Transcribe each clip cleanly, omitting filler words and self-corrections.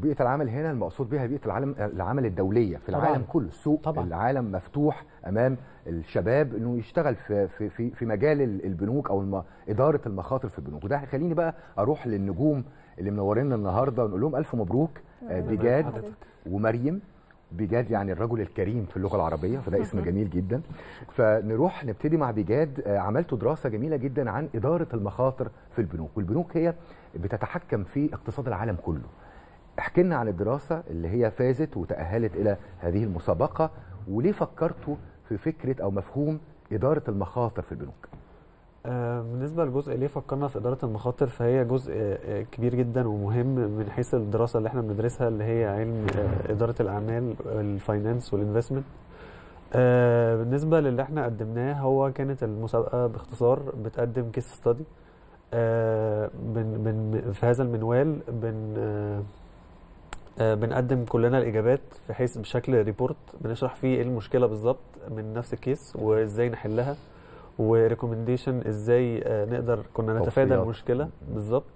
وبيئه العمل هنا المقصود بها بيئه العمل الدوليه في العالم كله. السوق طبعا. العالم مفتوح امام الشباب انه يشتغل في مجال البنوك او اداره المخاطر في البنوك. وده هيخليني بقى اروح للنجوم اللي منورينا النهارده ونقول لهم الف مبروك. بجاد ومريم. بجاد يعني الرجل الكريم في اللغه العربيه، فده اسم جميل جدا. فنروح نبتدي مع بجاد. عملتوا دراسه جميله جدا عن اداره المخاطر في البنوك، والبنوك هي بتتحكم في اقتصاد العالم كله. احكي لنا عن الدراسه اللي هي فازت وتاهلت الى هذه المسابقه، وليه فكرتوا في فكره او مفهوم اداره المخاطر في البنوك؟ بالنسبه للجزء ليه فكرنا في اداره المخاطر، فهي جزء كبير جدا ومهم من حيث الدراسه اللي احنا بندرسها، اللي هي علم اداره الاعمال، الفاينانس والانفستمنت. بالنسبه للي احنا قدمناه، هو كانت المسابقه باختصار بتقدم كيس ستادي. في هذا المنوال بنقدم كلنا الاجابات في حيث بشكل ريبورت بنشرح فيه ايه المشكله بالظبط من نفس الكيس وازاي نحلها، وريكومنديشن ازاي نقدر كنا نتفادى المشكله بالظبط.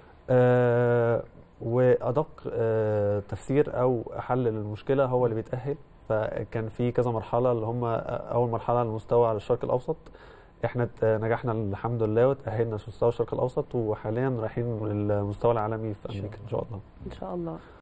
وادق تفسير او حل للمشكله هو اللي بيتاهل. فكان في كذا مرحله، اللي هم اول مرحله على المستوى على الشرق الاوسط، احنا نجحنا الحمد لله وتاهلنا في مستوى الشرق الاوسط، وحاليا رايحين للمستوى العالمي في امريكا ان شاء الله. ان شاء الله.